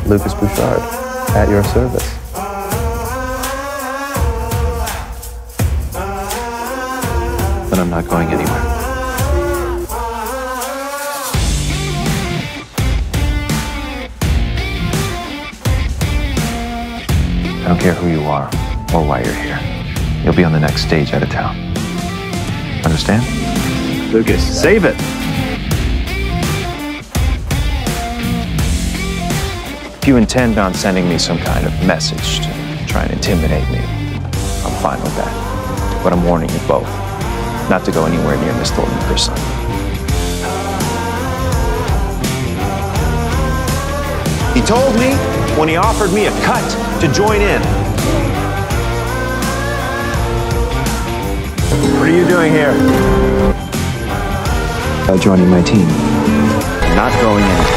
Lucas Bouchard, at your service. But I'm not going anywhere. I don't care who you are or why you're here. You'll be on the next stage out of town. Understand? Lucas, save it! If you intend on sending me some kind of message to try and intimidate me, I'm fine with that. But I'm warning you both not to go anywhere near Miss Thornton with her son. He told me when he offered me a cut to join in. What are you doing here? Joining my team. Not going in.